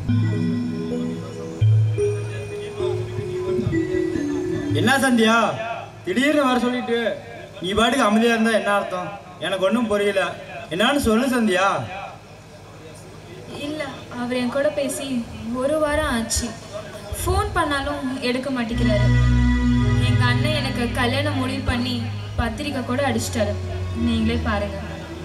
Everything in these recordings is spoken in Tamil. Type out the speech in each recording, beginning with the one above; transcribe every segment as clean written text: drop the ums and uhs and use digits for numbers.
என்ன சந்தியா திடீர்னு வர சொல்லிட்டு நீ பாட்டுக்கு அமைதியா இருந்தா என்ன அர்த்தம்? எனக்கு ஒன்றும் புரியல. என்னன்னு சொல்லு சந்தியா. இல்ல, அவர் என் கூட பேசி 1 வாரம் ஆச்சு. ஃபோன் பண்ணாலும் எடுக்க மாட்டேங்கிறாரு. எங்க அண்ணன் எனக்கு கல்யாணம் முடிவு பண்ணி பத்திரிக்கை கூட அடிச்சிட்டாரு. நீங்களே பாருங்க.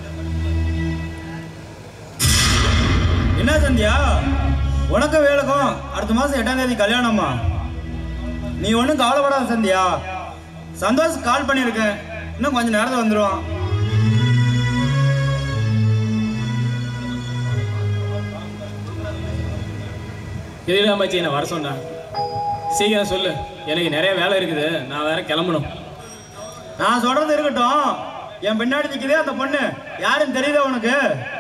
என்ன சந்தியா, உனக்கு வேலைக்கும் அடுத்த மாசம் 8ஆம் தேதி கல்யாணமா? நீ ஒன்றும் கவலைப்படாத சந்தியா. சந்தோஷ் கால் பண்ணியிருக்கேன், இன்னும் கொஞ்சம் நேரத்தில் வந்துடுவான். எதுல அம்மாச்சி என்ன வர சொன்னா? சீக்கிரம் சொல்லு, எனக்கு நிறைய வேலை இருக்குது, நான் வேற கிளம்பணும். நான் சொல்றது இருக்கட்டும், என் பின்னாடி நிற்குதே அந்த பொண்ணு யாருன்னு தெரியுதா உனக்கு?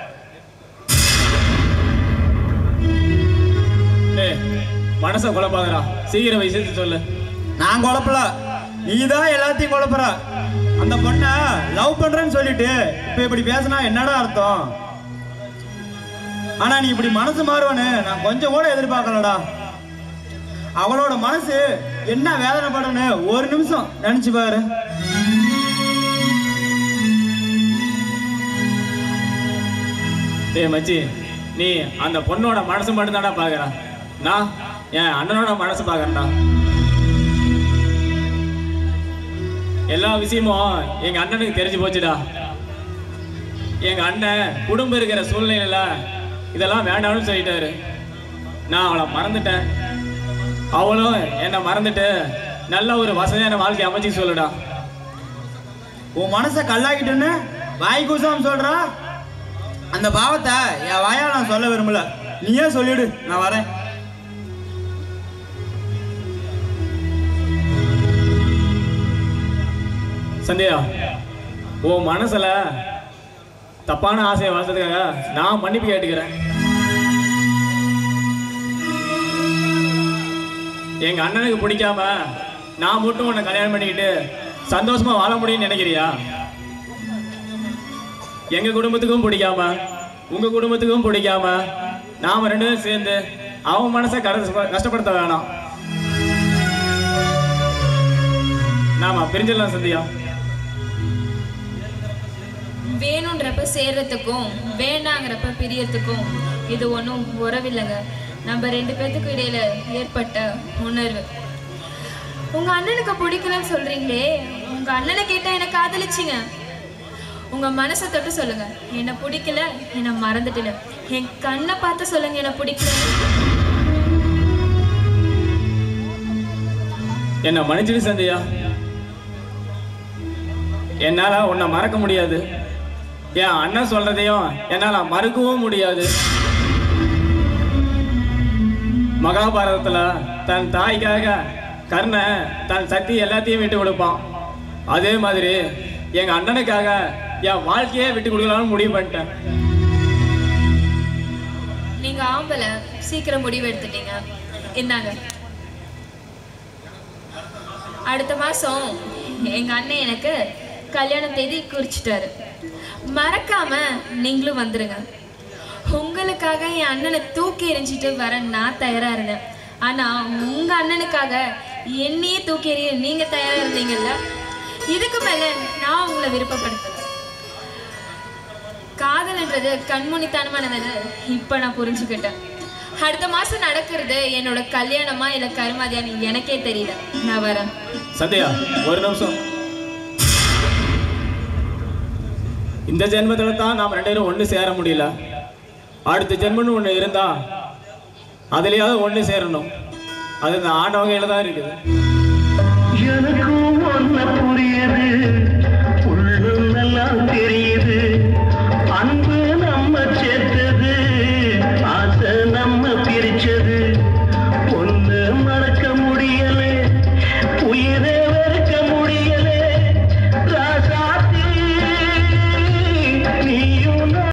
மனசை குழப்பாதடா, சீக்கிரம் விஷயத்தை சொல்லு. நான் குழப்பல, நீதான் எல்லாத்தையும் குழப்பற. அந்த பொண்ணை லவ் பண்றேன்னு சொல்லிட்டு இப்ப இப்படி பேசினா என்னடா அர்த்தம்? ஆனா நீ இப்படி மனசு மாறுவனு நான் கொஞ்சம் கூட எதிர்பார்க்கலடா. அவளோட மனசு என்ன வேதனைப்படுன்னு ஒரு நிமிஷம் நினைச்சு பாரு. டேய் மச்சி, நீ அந்த பொண்ணோட மனசு மட்டும்தான்டா பாக்குற. நான் என் அண்ணனோட மனசு பாக்குறேன்டா. எல்லா விஷயமும் எங்க அண்ணனுக்கு தெரிஞ்சு போச்சுடா. எங்க அண்ணன் குடும்பம் இருக்கிற சூழ்நிலையில இதெல்லாம் வேண்டாம்னு சொல்லிட்டாரு. நான் அவளை மறந்துட்டேன், அவளும் என்னை மறந்துட்டு நல்ல ஒரு வசதியான வாழ்க்கை அமைச்சு சொல்லுடா. உன் மனசை கல்லாக்கிட்டுன்னு வாய் கூசாம சொல்றா. அந்த பாவத்தை என் வாயா நான் சொல்ல விரும்பல, நீயே சொல்லிடு, நான் வரேன். சந்தியா, உன் மனசுல தப்பான ஆசையை வளர்த்ததுக்காக நான் மன்னிப்பு கேட்டுக்கிறேன். எங்க அண்ணனுக்கு பிடிக்காம நான் மட்டும் உன்னை கல்யாணம் பண்ணிக்கிட்டு சந்தோஷமா வாழ முடியும்னு நினைக்கிறியா? எங்க குடும்பத்துக்கும் பிடிக்காம உங்க குடும்பத்துக்கும் பிடிக்காம நாம 2 பேரும் சேர்ந்து அவன் மனசை கஷ்டப்படுத்த வேணாம். நாம பிரிஞ்சிடலாம் சந்தியா. வேணுன்றப்ப சேர்றதுக்கும் வேண்டாங்கிறப்ப பிரியறதுக்கும் இது ஒன்றும் உறவில்லைங்க. நம்ம 2 பேர்த்துக்கும் இடையில ஏற்பட்ட உணர்வு. உங்க அண்ணனுக்கு பிடிக்கலன்னு சொல்றீங்களே, உங்க அண்ணனை கேட்டா என்ன காதலிச்சிங்க. உங்க மனசை தொட்டு சொல்லுங்க, என்ன பிடிக்கல, என்ன மறந்துட்டல. என் கண்ணை பார்த்து சொல்லுங்க, என்ன பிடிக்கல. என்ன மன்னிச்சிடு சந்தியா. என்னால உன்னை மறக்க முடியாது, என் அண்ணன் சொல்றதையும் என்னால மறுக்கவும் முடியாது. மகாபாரதத்துல தன் தாய்க்காக கர்ணன் தன் சக்தி எல்லாத்தையும் விட்டு கொடுப்பான். அதே மாதிரி எங்க அண்ணனுக்காக என் வாழ்க்கையே விட்டு கொடுக்கலாம்னு முடிவு பண்ணிட்டேன். நீங்க ஆம்பளை, சீக்கிரம் முடிவு எடுத்துட்டீங்க. இந்தாங்க, அடுத்த மாசம் எங்க அண்ணன் எனக்கு கல்யாண தேதி குறிச்சிட்டாரு. மறக்காம நீங்களும் வந்துருங்க. உங்களுக்காக என் அண்ணனை தூக்கி எறிஞ்சிட்டு வர நான் தயாரா இருந்தேன். ஆனா உங்க அண்ணனுக்காக என்னையே தூக்கி எறிய நீங்க தயாரா இருந்தீங்கல்ல. இதுக்கு மேல நான் உங்களை விருப்பப்படுத்தல. காதல்ன்றது கண்மூனித்தனமானது இப்ப நான் புரிஞ்சுக்கிட்டேன். அடுத்த மாசம் நடக்கிறது என்னோட கல்யாணமா இல்ல கருமாதியான்னு எனக்கே தெரியல. நான் வரேன். சந்தியா, ஒரு நிமிஷம். இந்த ஜென்மத்துல தான் நாம் 2 பேரும் ஒன்று சேர முடியல. அடுத்த ஜென்மன்னு ஒன்று இருந்தா அதுலயாவது ஒன்று சேரணும். அது இந்த ஆண்டவங்க தான் இருக்குது.